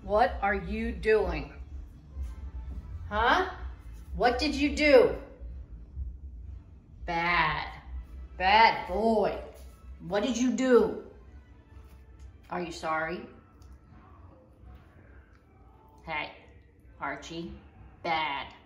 What are you doing? Huh? What did you do? Bad. Bad boy. What did you do? Are you sorry? Hey, Archie, bad.